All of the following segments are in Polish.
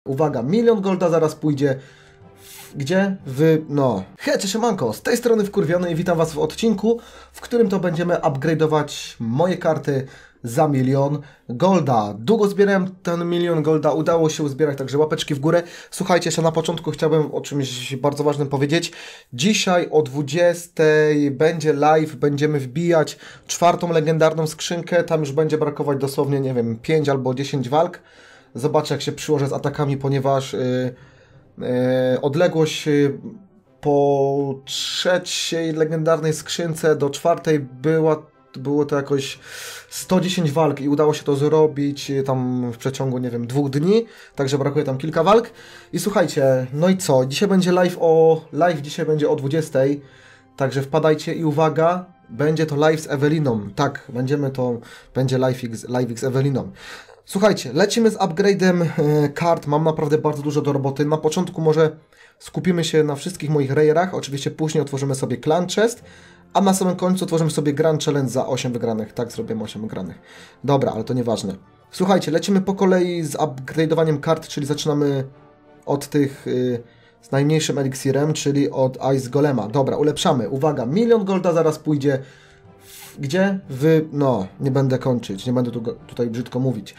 Uwaga, 1 000 000 golda zaraz pójdzie. Gdzie? Hej, cześć, siemanko, z tej strony Wkurwiony i witam Was w odcinku, w którym to będziemy upgrade'ować moje karty za 1 000 000 golda. Długo zbierałem ten 1 000 000 golda, udało się uzbierać, także łapeczki w górę. Słuchajcie, jeszcze na początku chciałbym o czymś bardzo ważnym powiedzieć. Dzisiaj o 20 będzie live, będziemy wbijać 4. legendarną skrzynkę, tam już będzie brakować dosłownie, nie wiem, 5 albo 10 walk. Zobaczę, jak się przyłożę z atakami, ponieważ odległość po 3. legendarnej skrzynce do 4. było to jakoś 110 walk i udało się to zrobić tam w przeciągu, nie wiem, 2 dni, także brakuje tam kilka walk. I słuchajcie, no i co? Dzisiaj będzie live dzisiaj będzie o 20, także wpadajcie i uwaga, będzie to live z Eweliną. Tak, będzie live z Eweliną. Słuchajcie, lecimy z upgrade'em kart, mam naprawdę bardzo dużo do roboty. Na początku może skupimy się na wszystkich moich rarach, oczywiście później otworzymy sobie Clan Chest, a na samym końcu otworzymy sobie Grand Challenge za 8 wygranych. Tak, zrobimy 8 wygranych. Dobra, ale to nieważne. Słuchajcie, lecimy po kolei z upgrade'owaniem kart, czyli zaczynamy od tych z najmniejszym eliksirem, czyli od Ice Golema. Dobra, ulepszamy. Uwaga, 1 000 000 golda zaraz pójdzie. Gdzie? Nie będę kończyć, nie będę tutaj brzydko mówić.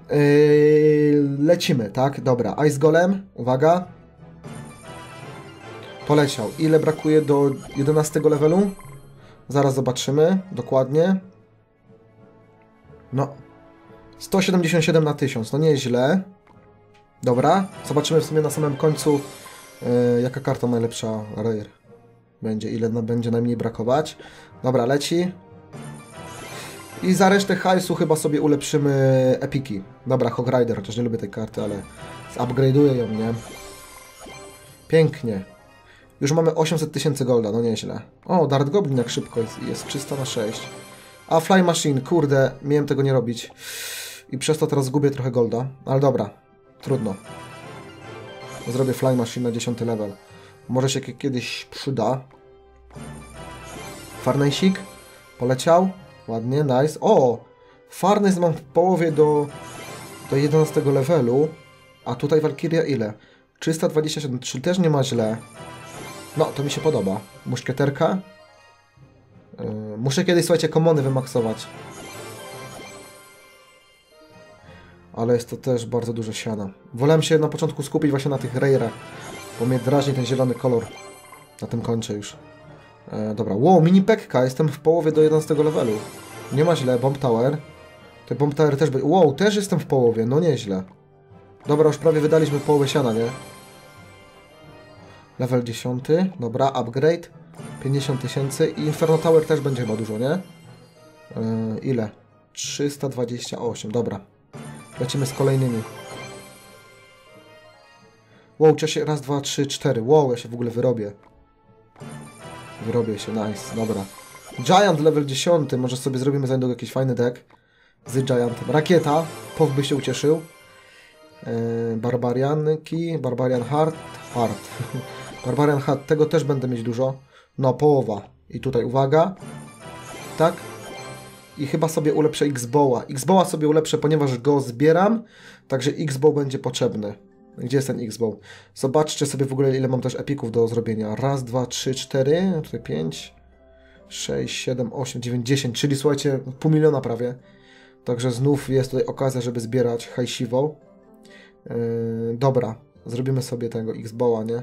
Lecimy, tak? Dobra, Ice Golem, uwaga. Poleciał. Ile brakuje do 11 levelu? Zaraz zobaczymy, dokładnie. 177 na 1000, no nieźle. Dobra, zobaczymy w sumie na samym końcu, jaka karta najlepsza rare będzie, ile będzie najmniej brakować. Dobra, leci. I za resztę hajsu chyba sobie ulepszymy epiki. Dobra, Hog Rider, chociaż nie lubię tej karty, ale upgrade'uję ją, nie? Pięknie. Już mamy 800 000 golda, no nieźle. O, Dart Goblin jak szybko jest 300 na 6. A Fly Machine, kurde, miałem tego nie robić. I przez to teraz zgubię trochę golda. Ale dobra, trudno. Zrobię Fly Machine na 10 level. Może się kiedyś przyda. Farnejsik poleciał. Ładnie, nice. O! Farnese mam w połowie do 11 levelu. A tutaj Valkyria ile? 327, czyli też nie ma źle. No, to mi się podoba. Muszkieterka. Muszę kiedyś, słuchajcie, komony wymaksować. Ale jest to też bardzo dużo siana. Wolałem się na początku skupić właśnie na tych rare'ach, bo mnie drażni ten zielony kolor. Na tym kończę już. Dobra, wow, mini pekka, jestem w połowie do 11 levelu. Nie ma źle, Bomb Tower. Te Bomb Tower też by... Wow, też jestem w połowie, no nieźle. Dobra, już prawie wydaliśmy połowę siana, nie? Level 10, dobra, upgrade. 50 000 i Inferno Tower też będzie chyba dużo, nie? Ile? 328, dobra. Lecimy z kolejnymi. Wow, się raz, 2, 3, 4. Wow, ja się w ogóle wyrobię. Wyrobię się, nice, dobra. Giant level 10, może sobie zrobimy za niedługo jakiś fajny deck z Giantem. Rakieta, Pow by się ucieszył. Barbarianki, Barbarian Heart. Barbarian Heart, tego też będę mieć dużo. No, połowa. I tutaj uwaga. Tak. I chyba sobie ulepszę X-Bowa. X-Bowa sobie ulepszę, ponieważ go zbieram, także X-Bow będzie potrzebny. Gdzie jest ten X-Bow? Zobaczcie sobie w ogóle, ile mam też epików do zrobienia. Raz, 2, 3, 4, tutaj 5, 6, 7, 8, 9, 10, czyli słuchajcie, 500 000 prawie. Także znów jest tutaj okazja, żeby zbierać hajsiwą. Dobra, zrobimy sobie tego X-Bowa, nie?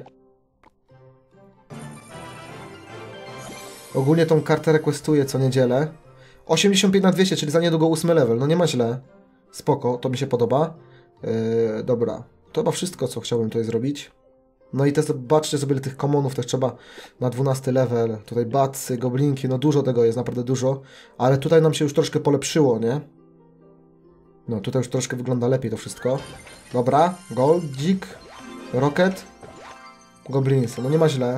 Ogólnie tą kartę requestuję co niedzielę. 85 na 200, czyli za niedługo 8 level, no nie ma źle. Spoko, to mi się podoba. Dobra, to chyba wszystko, co chciałbym tutaj zrobić. No i też zobaczcie sobie, ile tych commonów też trzeba na 12 level. Tutaj batsy, goblinki, no dużo tego jest, naprawdę dużo. Ale tutaj nam się już troszkę polepszyło, nie? No tutaj już troszkę wygląda lepiej to wszystko. Dobra, Goldzik, Rocket, Goblinsy, no nie ma źle.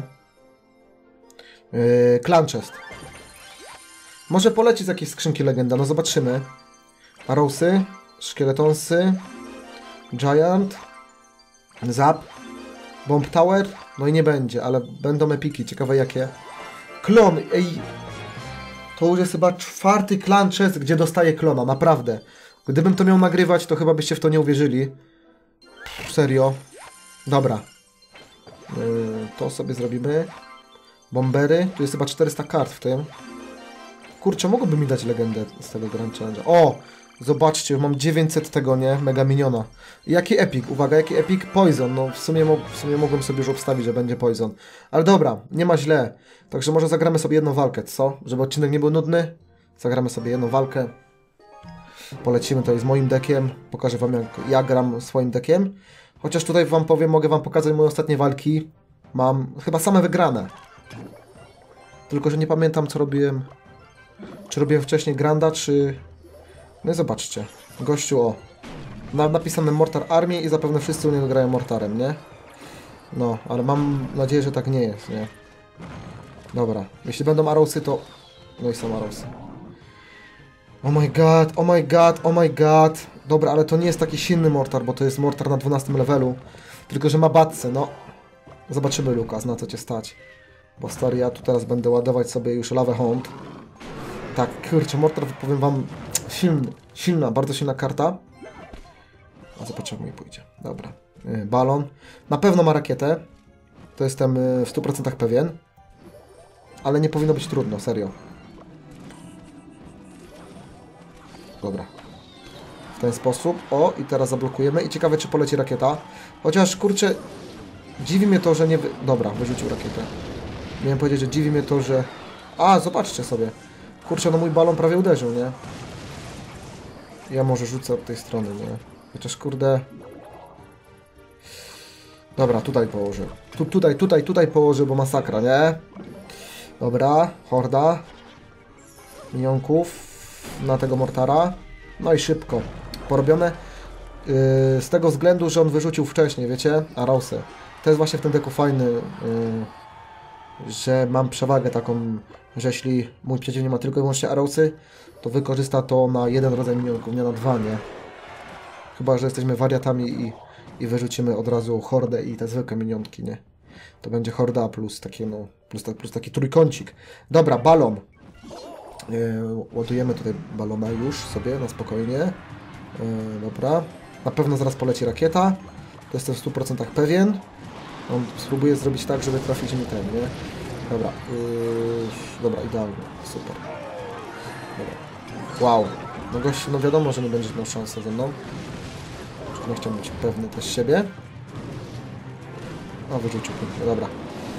Clan Chest. Może poleci z jakiejś skrzynki legenda, no zobaczymy. Arrowsy, Szkieletonsy, Giant, Zap, Bomb Tower, no i nie będzie, ale będą epiki, ciekawe jakie. Klon, ej! To już jest chyba 4. Clan Chest, gdzie dostaję klona, naprawdę. Gdybym to miał nagrywać, to chyba byście w to nie uwierzyli. Serio? Dobra. To sobie zrobimy. Bombery. Tu jest chyba 400 kart w tym. Kurczę, mogłoby mi dać legendę z tego Grand Challenge. O! Zobaczcie, mam 900 tego, nie? Mega miniona. Jaki epic? Uwaga, jaki epic? Poison. No w sumie mogłem sobie już obstawić, że będzie Poison. Ale dobra, nie ma źle. Także może zagramy sobie jedną walkę, co? Żeby odcinek nie był nudny. Zagramy sobie jedną walkę. Polecimy tutaj z moim deckiem. Pokażę wam, jak ja gram swoim deckiem. Chociaż tutaj wam powiem, mogę wam pokazać moje ostatnie walki. Mam chyba same wygrane. Tylko, że nie pamiętam, co robiłem. Czy robiłem wcześniej Granda, czy... No i zobaczcie. Gościu, o. Napisane Mortar Army i zapewne wszyscy u niego grają Mortarem, nie? No, ale mam nadzieję, że tak nie jest, nie? Dobra. Jeśli będą Arrowsy, to... No i są Arrowsy. Oh my god, oh my god, oh my god. Dobra, ale to nie jest taki silny Mortar, bo to jest Mortar na 12 levelu. Tylko, że ma batce, no. Zobaczymy, Lukas, na co cię stać. Bo stary, ja tu teraz będę ładować sobie już lawę Hound. Tak, kurczę, Mortar, powiem wam, silna, bardzo silna karta. A zobaczymy, jak mi pójdzie. Dobra. Balon. Na pewno ma rakietę. To jestem w 100% pewien. Ale nie powinno być trudno, serio. Dobra. W ten sposób. O, i teraz zablokujemy. I ciekawe, czy poleci rakieta. Chociaż, kurczę, dziwi mnie to, że nie... Dobra, wyrzucił rakietę. Miałem powiedzieć, że dziwi mnie to, że... A, zobaczcie sobie. Kurczę, no mój balon prawie uderzył, nie? Ja może rzucę od tej strony, nie? Chociaż, kurde... Dobra, tutaj położę. Tutaj położę, bo masakra, nie? Dobra, horda. Minionków na tego Mortara. No i szybko. Porobione. Z tego względu, że on wyrzucił wcześniej, wiecie? Arrowsy. To jest właśnie w tym deku fajny, że mam przewagę taką, że jeśli mój przeciwnik ma tylko i wyłącznie Arrowsy, to wykorzysta to na jeden rodzaj minionków, nie na dwa, nie? Chyba że jesteśmy wariatami i wyrzucimy od razu hordę i te zwykłe minionki, nie? To będzie horda plus takie, no, plus taki trójkącik. Dobra, balon. Ładujemy tutaj balona już sobie na spokojnie. Dobra. Na pewno zaraz poleci rakieta. To jestem w 100% pewien. On spróbuje zrobić tak, żeby trafić mi ten, nie? Dobra. Dobra, idealnie. Super. Dobra. Wow. No gość, no wiadomo, że nie będzie miał szansy ze mną. Nie chciałbym być pewny też siebie. O, wyrzucił pięknie. Dobra.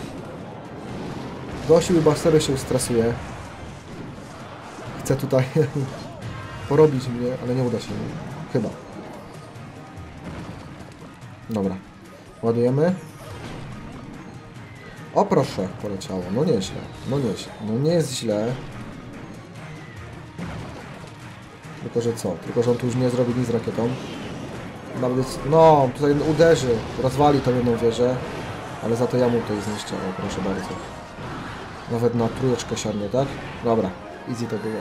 Gościu chyba serio się stresuje. Chce tutaj porobić mnie, ale nie uda się mi. Chyba. Dobra. Ładujemy. O proszę, poleciało. No nieźle. No nieźle. No nie jest źle. Tylko, że co? Tylko, że on tu już nie zrobi nic z rakietą. Nawet, no, tutaj uderzy. Rozwali tą jedną wieżę. Ale za to ja mu tutaj zniszczę. O, proszę bardzo. Nawet na trójeczkę siadnie, tak? Dobra. Easy to było.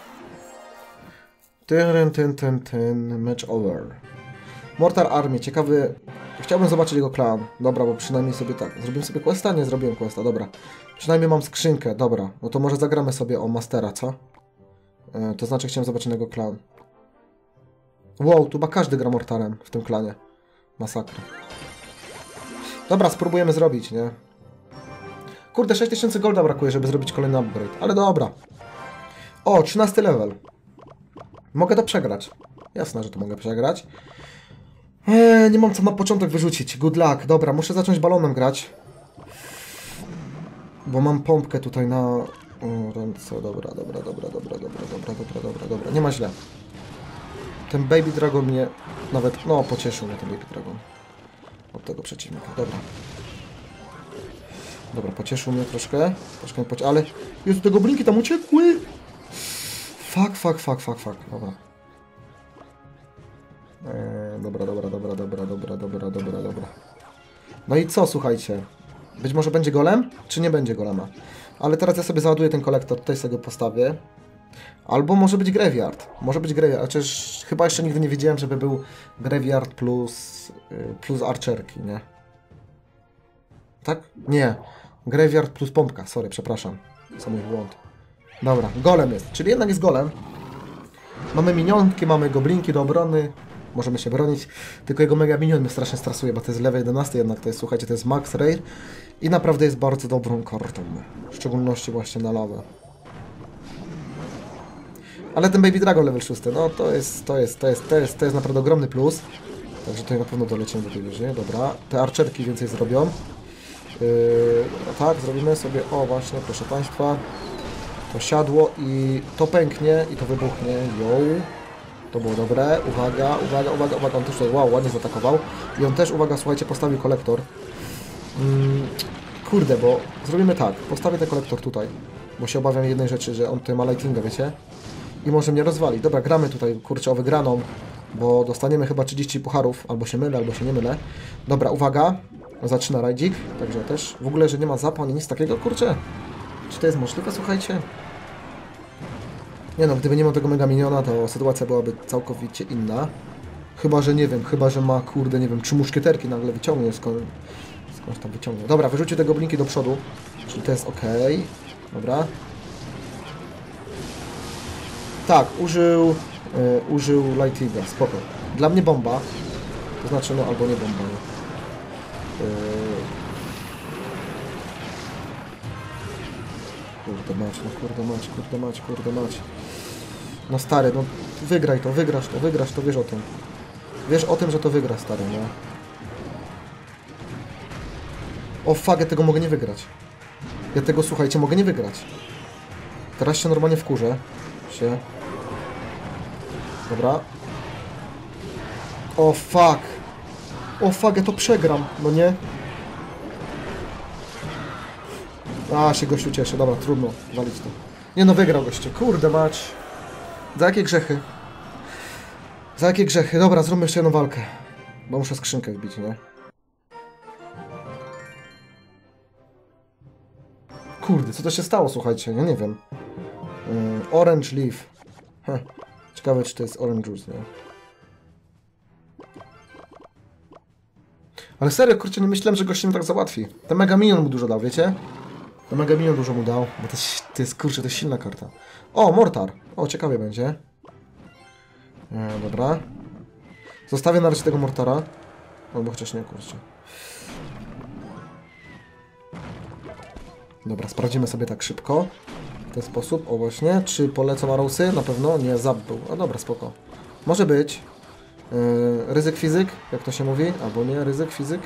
Match over. Mortar Army, ciekawy... Chciałbym zobaczyć jego klan. Dobra, bo przynajmniej sobie tak... Zrobiłem sobie questa? Nie zrobiłem questa, dobra. Przynajmniej mam skrzynkę, dobra. No to może zagramy sobie o Mastera, co? To znaczy chciałem zobaczyć jego klan. Wow, tu chyba każdy gra Mortarem w tym klanie. Masakra. Dobra, spróbujemy zrobić, nie? Kurde, 6000 golda brakuje, żeby zrobić kolejny upgrade. Ale dobra. O, 13 level. Mogę to przegrać. Jasne, że to mogę przegrać. Nie mam co na początek wyrzucić. Good luck. Dobra, muszę zacząć balonem grać. Bo mam pompkę tutaj na ręce. Dobra. Nie ma źle. Ten Baby Dragon mnie nawet... No, pocieszył mnie ten Baby Dragon. Od tego przeciwnika. Dobra, pocieszył mnie troszkę. Ale... Jezu, te goblinki tam uciekły! Fuck. Dobra. Dobra. No i co, słuchajcie? Być może będzie golem? Czy nie będzie golema? Ale teraz ja sobie załaduję ten kolektor, tutaj sobie go postawię. Albo może być graveyard. Chociaż chyba jeszcze nigdy nie wiedziałem, żeby był graveyard plus archerki, nie? Tak? Nie. Graveyard plus pompka. Sorry, przepraszam. Co mój błąd. Dobra, golem jest. Czyli jednak jest golem. Mamy minionki, mamy goblinki do obrony. możemy się bronić. Tylko jego Mega Minion mnie strasznie stresuje, bo to jest level 11 jednak, to jest, słuchajcie, to jest Max Rare i naprawdę jest bardzo dobrą kartą. W szczególności właśnie na lawę. Ale ten Baby Dragon level 6, no to jest naprawdę ogromny plus. Także tutaj na pewno dolecimy do tej wieży, dobra. Te archerki więcej zrobią. Tak, zrobimy sobie, o właśnie, proszę Państwa. To siadło i to pęknie i to wybuchnie. Yo. To było dobre. Uwaga, uwaga, uwaga, uwaga. On też tutaj, wow, ładnie zaatakował. I on też, uwaga, słuchajcie, postawił kolektor. Kurde, bo zrobimy tak. Postawię ten kolektor tutaj. Bo się obawiam jednej rzeczy, że on tutaj ma lightinga, wiecie? I może mnie rozwali. Dobra, gramy tutaj, kurczę, o wygraną. Bo dostaniemy chyba 30 pucharów. Albo się mylę, albo się nie mylę. Dobra, uwaga. Zaczyna rajdzik. Także też. W ogóle, że nie ma zapał, nic takiego, kurczę. Czy to jest możliwe, słuchajcie? Nie no, gdyby nie miał tego Mega Miniona, to sytuacja byłaby całkowicie inna. Chyba, że nie wiem, chyba, że ma, kurde, nie wiem, 3 muszkieterki nagle wyciągnie, skądś tam wyciągnie. Dobra, wyrzucił te goblinki do przodu, czyli to jest ok. Dobra. Tak, użył Lightinga, spoko. Dla mnie bomba, to znaczy, no, albo nie bomba, nie. Kurde mać, no kurde mać, kurde mać, kurde mać. No stary, no wygraj to, wygrasz to, wiesz o tym. Wiesz o tym, że to wygra, stary, nie? O fuck, ja tego mogę nie wygrać. Ja tego, słuchajcie, mogę nie wygrać. Teraz się normalnie wkurzę. Dobra. O fuck. O fuck, ja to przegram, no nie? A, się gościu cieszy, dobra, trudno walić to. Nie no, wygrał goście, kurde mać. Za jakie grzechy? Za jakie grzechy? Dobra, zróbmy jeszcze jedną walkę. Bo muszę skrzynkę wbić, nie? Kurde, co to się stało, słuchajcie? Ja nie wiem. Orange Leaf. Ciekawe, czy to jest Orange Juice, nie? Ale serio, kurczę, nie myślałem, że goście mi tak załatwi. Ten Mega Minion mu dużo dał, wiecie? Ten Mega Minion dużo mu dał, bo to jest, kurczę, to jest silna karta. O, Mortar. O, ciekawie będzie. Dobra. Zostawię na razie tego Mortara. Albo chociaż nie, kurczę. Dobra, sprawdzimy sobie tak szybko. W ten sposób, o właśnie. Czy polecą Arrowsy? Na pewno nie, Zap był. A dobra, spoko. Może być. Ryzyk fizyk, jak to się mówi. Albo nie, ryzyk fizyk.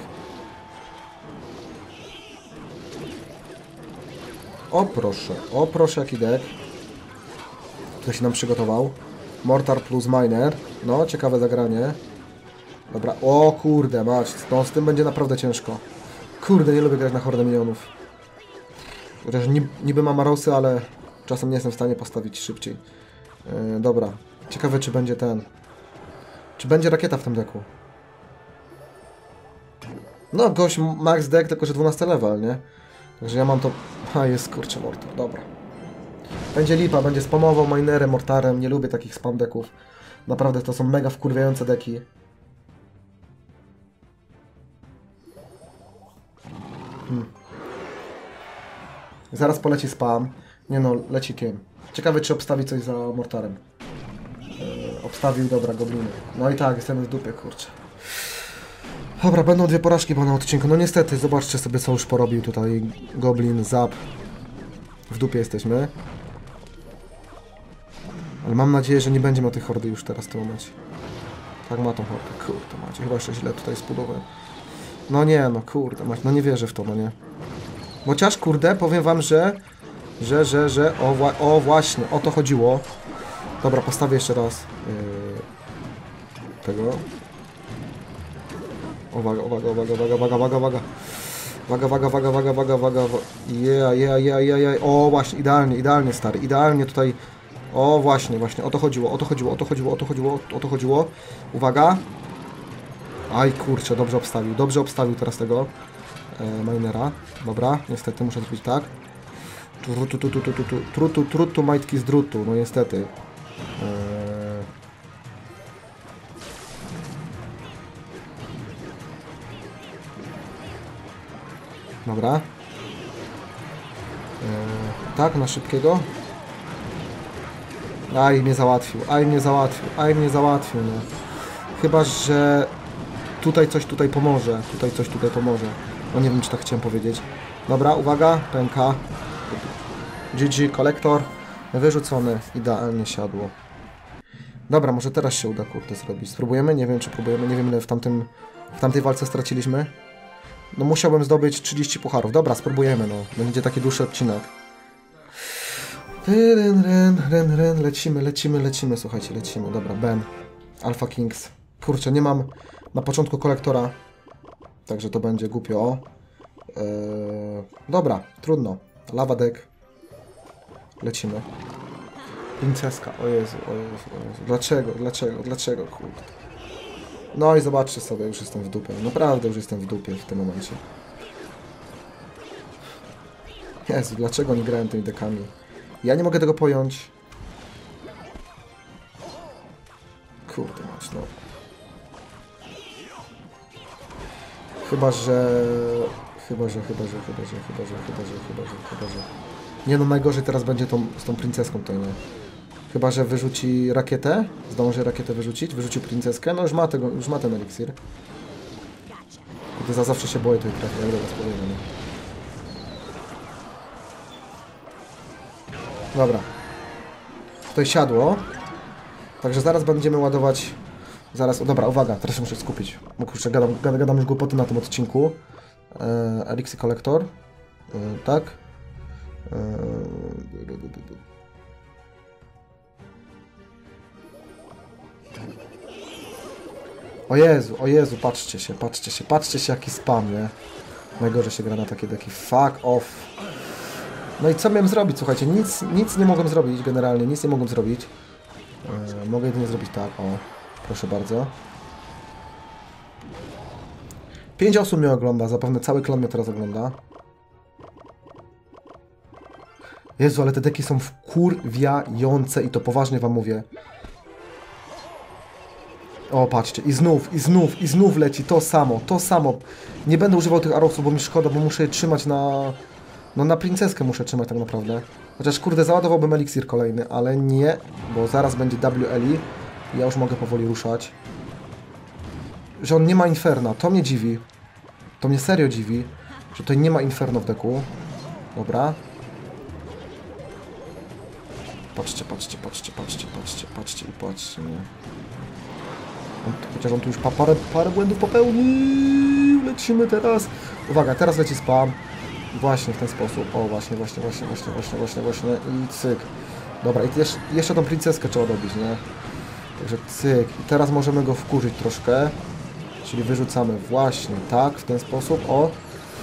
O proszę, jaki deck. Tutaj się nam przygotował. Mortar plus Miner. No, ciekawe zagranie. Dobra, o kurde, mać. No, z tym będzie naprawdę ciężko. Kurde, nie lubię grać na hordę minionów. Chociaż niby mam Arrowsy, ale czasem nie jestem w stanie postawić szybciej. Dobra. Ciekawe, czy będzie ten... Czy będzie rakieta w tym deku? No, gość max deck, tylko że 12 level, nie? Także ja mam to... A, jest, kurczę, Mortar, dobra. Będzie lipa, będzie spamował minerem, mortarem. Nie lubię takich spam decków. Naprawdę to są mega wkurwiające deki. Zaraz poleci spam. Nie no, leci tym. Ciekawe, czy obstawi coś za mortarem. Obstawił, dobra, gobliny. No i tak, jestem w dupie, kurczę. Dobra, będą 2 porażki po na odcinku. No niestety, zobaczcie sobie, co już porobił tutaj Goblin, Zap. W dupie jesteśmy. Ale mam nadzieję, że nie będzie miał tej hordy już teraz w tym momencie. Tak, ma tą hordę. Kurde, macie, chyba jeszcze źle tutaj spudowałem. No nie, no kurde, macie, no nie wierzę w to, no nie. Chociaż, kurde, powiem wam, że... O właśnie, o to chodziło. Dobra, postawię jeszcze raz tego. Uwaga, uwaga, uwaga, uwaga, uwaga, uwaga, uwaga. Uwaga, uwaga, uwaga, uwaga, uwaga, uwaga. O, właśnie, idealnie, stary, idealnie tutaj. O, właśnie, o to chodziło. Uwaga. Aj, kurczę, dobrze obstawił teraz tego minera. Dobra, niestety muszę zrobić tak. Trutu majtki z drutu, no niestety. Dobra. Tak, na szybkiego. Aj mnie załatwił, no. Chyba, że tutaj coś tutaj pomoże. Tutaj coś tutaj pomoże. No nie wiem, czy tak chciałem powiedzieć. Dobra, uwaga, pęka. GG, kolektor. Wyrzucony. Idealnie siadło. Dobra, może teraz się uda, kurde, zrobić. Spróbujemy? Nie wiem, czy próbujemy. Nie wiem, ile w tamtej walce straciliśmy. No musiałbym zdobyć 30 pucharów. Dobra, spróbujemy, no. Będzie taki dłuższy odcinek. Lecimy, słuchajcie, lecimy. Dobra, Ben. Alpha Kings. Kurczę, nie mam na początku kolektora. Także to będzie głupio. Dobra, trudno. Lava deck. Lecimy. Princeska, o Jezu. Dlaczego, kurde. No i zobaczcie sobie, już jestem w dupie. Naprawdę już jestem w dupie w tym momencie. Jezu, dlaczego nie grałem tymi dekami? Ja nie mogę tego pojąć. Kurde mać, no. Chyba, że... Nie no, najgorzej teraz będzie z tą princeską to nie. Chyba, że wyrzuci rakietę. Zdąży rakietę wyrzucić. Wyrzucił princeskę. No już ma ten eliksir. Gdy za zawsze się boję tej trafy, jak do was powiem. Dobra. Tutaj siadło. Także zaraz będziemy ładować... Zaraz, o dobra, uwaga, teraz się muszę skupić. Bo kurczę, gadam już głupoty na tym odcinku. Elixir kolektor. Tak. O Jezu, patrzcie się jaki spam, nie? Najgorzej się gra na takie deki. Fuck off. No i co miałem zrobić, słuchajcie? Nic nie mogłem zrobić, generalnie, nic nie mogłem zrobić. Mogę jedynie zrobić tak, o. Proszę bardzo. 5 osób mnie ogląda, zapewne cały klan mnie teraz ogląda. Jezu, ale te deki są wkurwiające i to poważnie wam mówię. O, patrzcie, i znów leci to samo. Nie będę używał tych arrowsów, bo mi szkoda, bo muszę je trzymać na... No na princeskę muszę trzymać tak naprawdę. Chociaż kurde, załadowałbym eliksir kolejny, ale nie, bo zaraz będzie WLI i ja już mogę powoli ruszać. Że on nie ma Inferna, to mnie dziwi. To mnie serio dziwi, że tutaj nie ma Inferno w deku. Dobra. Patrzcie i patrzcie, nie. Chociaż on tu już parę błędów popełnił. Lecimy teraz. Uwaga, teraz leci spam. Właśnie w ten sposób. O, właśnie. I cyk. Dobra, i jeszcze tą princeskę trzeba dobić, nie? Także cyk. I teraz możemy go wkurzyć troszkę. Czyli wyrzucamy właśnie tak, w ten sposób. O.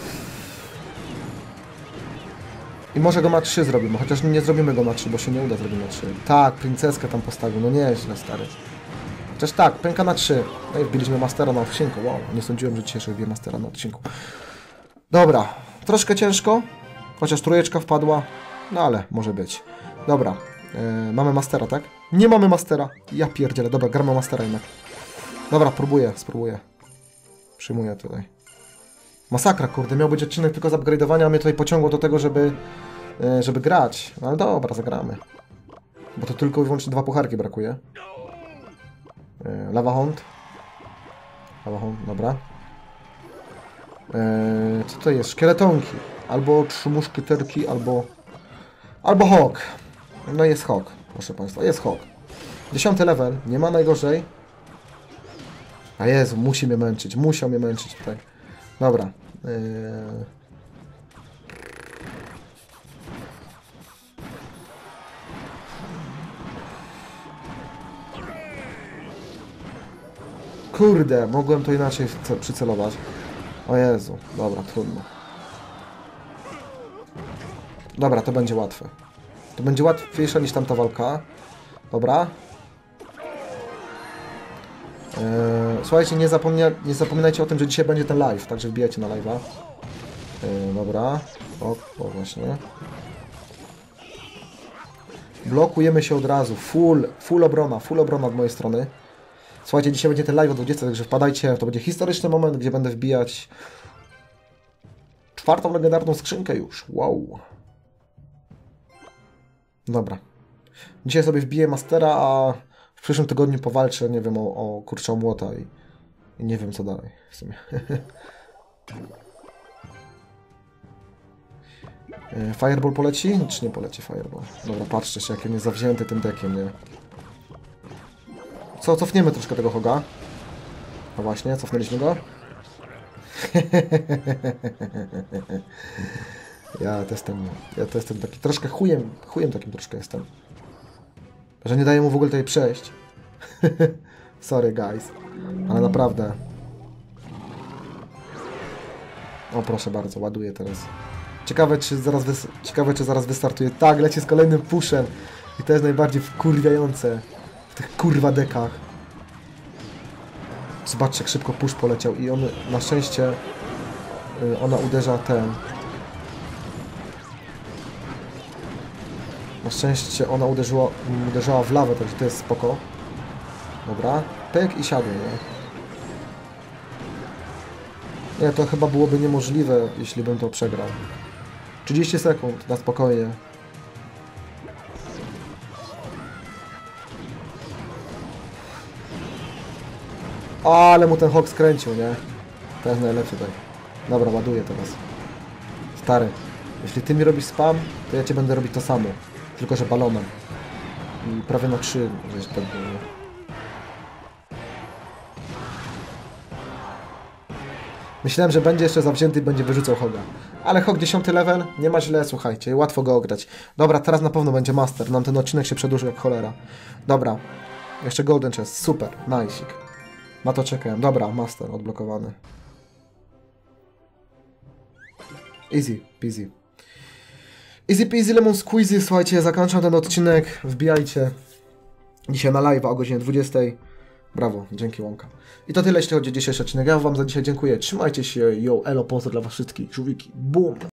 I może go na 3 zrobimy, chociaż nie zrobimy go na 3, bo się nie uda zrobić na 3. Tak, princeskę tam postawił, no nieźle, stary. Chociaż tak, pęka na 3. No i wbiliśmy Mastera na odcinku, wow, nie sądziłem, że dzisiaj wbiję Mastera na odcinku. Dobra, troszkę ciężko, chociaż trójeczka wpadła, no ale może być. Dobra, mamy Mastera, tak? Nie mamy Mastera, ja pierdzielę, dobra, gramy Mastera jednak. Dobra, spróbuję. Przyjmuję tutaj. Masakra, kurde, miał być odcinek tylko z upgrade'owania, a mnie tutaj pociągło do tego, żeby grać. No ale dobra, zagramy. Bo to tylko i wyłącznie 2 pucharki brakuje. Lava Hound, dobra. Co to jest? Szkieletonki. Albo 3 muszkieterki, albo Hawk. No jest Hawk, proszę Państwa, jest Hawk. 10 level, nie ma najgorzej. A Jezu, musiał mnie męczyć tutaj. Dobra. Kurde, mogłem to inaczej przycelować. O Jezu, dobra, trudno. Dobra, to będzie łatwe. To będzie łatwiejsze niż tamta walka. Dobra. Słuchajcie, nie zapominajcie o tym, że dzisiaj będzie ten live, także wbijajcie na live'a. Dobra. O, właśnie. Blokujemy się od razu. Full obrona od mojej strony. Słuchajcie, dzisiaj będzie ten live o 20, także wpadajcie. To będzie historyczny moment, gdzie będę wbijać 4. legendarną skrzynkę już. Wow. Dobra. Dzisiaj sobie wbiję Mastera, a W przyszłym tygodniu powalczę, nie wiem, o kurczę młota i nie wiem co dalej w sumie. Fireball poleci? Czy nie poleci Fireball? Dobra, patrzcie się, jak on jest zawzięty tym dekiem, nie? Co, cofniemy troszkę tego Hoga. No właśnie, cofnęliśmy go. Ja to jestem taki troszkę chujem takim troszkę jestem. Że nie daję mu w ogóle tutaj przejść. Sorry guys. Ale naprawdę. O proszę bardzo, ładuję teraz. Ciekawe czy zaraz wystartuje. Tak, leci z kolejnym pushem. I to jest najbardziej wkurwiające w tych kurwa dekach. Zobaczcie jak szybko push poleciał i on na szczęście ona uderza ten. Na szczęście ona uderzyła w lawę, także to jest spoko. Dobra, pyk i siadł, nie? Nie, to chyba byłoby niemożliwe, jeśli bym to przegrał. 30 sekund, na spokojnie. Ale mu ten Hawk skręcił, nie? To jest najlepszy tak. Dobra, ładuję teraz. Stary, jeśli ty mi robisz spam, to ja cię będę robić to samo. Tylko, że balonem. I prawie na 3, żeś tak było. Myślałem, że będzie jeszcze zawzięty i będzie wyrzucał Hoga. Ale Hog 10 level, nie ma źle, słuchajcie, łatwo go ograć. Dobra, teraz na pewno będzie Master, nam ten odcinek się przedłużył jak cholera. Dobra, jeszcze Golden Chest, super, nice. Na to czekałem, dobra, Master odblokowany. Easy peasy. Easy peasy lemon squeezy, słuchajcie, zakończam ten odcinek, wbijajcie dzisiaj na live'a o godzinie 20. Brawo, dzięki Łąka. I to tyle, jeśli chodzi o dzisiejszy odcinek. Ja wam za dzisiaj dziękuję. Trzymajcie się, yo, elo, pozdro dla was wszystkich, człowieki. Boom!